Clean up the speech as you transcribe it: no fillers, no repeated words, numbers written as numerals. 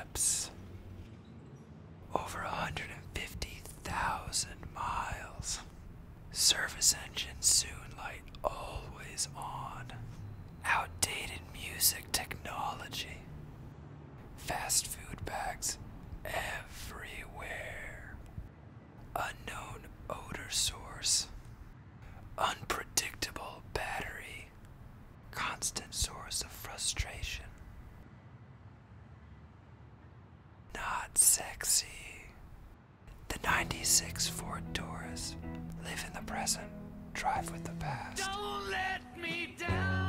trips. Over 150,000 miles. Service engine soon light always on. Outdated music technology. Fast food bags everywhere. Unknown odor source. Unpredictable battery. Constant source of frustration. Not sexy. The 96 Ford Taurus. Live in the present. Drive with the past. Don't let me down.